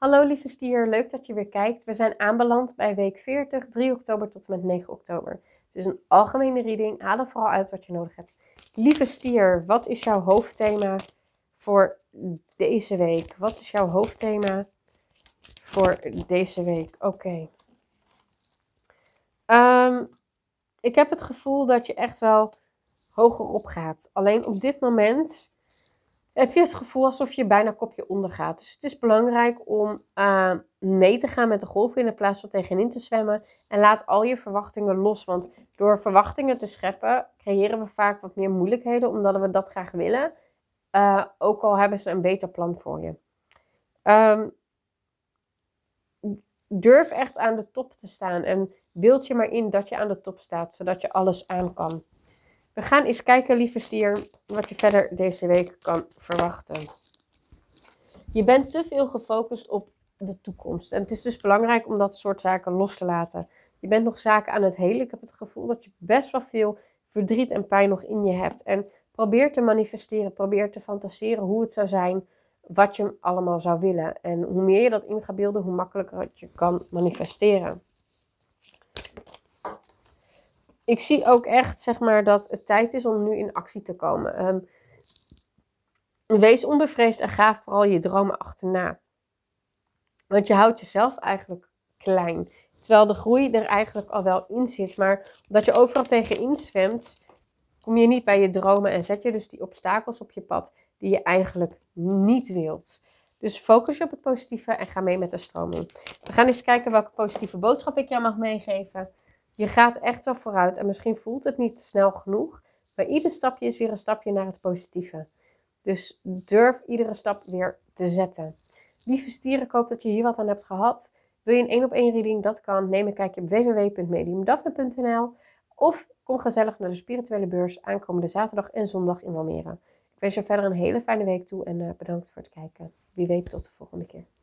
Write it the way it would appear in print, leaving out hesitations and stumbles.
Hallo lieve stier, leuk dat je weer kijkt. We zijn aanbeland bij week 40, 3 oktober tot en met 9 oktober. Het is een algemene reading, haal er vooral uit wat je nodig hebt. Lieve stier, wat is jouw hoofdthema voor deze week? Wat is jouw hoofdthema voor deze week? Oké. Ik heb het gevoel dat je echt wel hoger op gaat. Alleen op dit moment heb je het gevoel alsof je bijna kopje onder gaat. Dus het is belangrijk om mee te gaan met de golven in plaats van tegenin te zwemmen. En laat al je verwachtingen los. Want door verwachtingen te scheppen creëren we vaak wat meer moeilijkheden. Omdat we dat graag willen. Ook al hebben ze een beter plan voor je. Durf echt aan de top te staan. En beeld je maar in dat je aan de top staat. Zodat je alles aan kan. We gaan eens kijken, lieve stier, wat je verder deze week kan verwachten. Je bent te veel gefocust op de toekomst. En het is dus belangrijk om dat soort zaken los te laten. Je bent nog zaken aan het helen. Ik heb het gevoel dat je best wel veel verdriet en pijn nog in je hebt. En probeer te manifesteren, probeer te fantaseren hoe het zou zijn, wat je allemaal zou willen. En hoe meer je dat in gaat beelden, hoe makkelijker het je kan manifesteren. Ik zie ook echt, zeg maar, dat het tijd is om nu in actie te komen. Wees onbevreesd en ga vooral je dromen achterna. Want je houdt jezelf eigenlijk klein. Terwijl de groei er eigenlijk al wel in zit. Maar omdat je overal tegenin zwemt, kom je niet bij je dromen. En zet je dus die obstakels op je pad die je eigenlijk niet wilt. Dus focus je op het positieve en ga mee met de stroming. We gaan eens kijken welke positieve boodschap ik jou mag meegeven. Je gaat echt wel vooruit en misschien voelt het niet snel genoeg. Maar ieder stapje is weer een stapje naar het positieve. Dus durf iedere stap weer te zetten. Lieve stier, ik hoop dat je hier wat aan hebt gehad. Wil je een 1-op-1 reading? Dat kan. Neem een kijkje op www.mediumdaphne.nl of kom gezellig naar de spirituele beurs aankomende zaterdag en zondag in Almere. Ik wens je verder een hele fijne week toe en bedankt voor het kijken. Wie weet tot de volgende keer.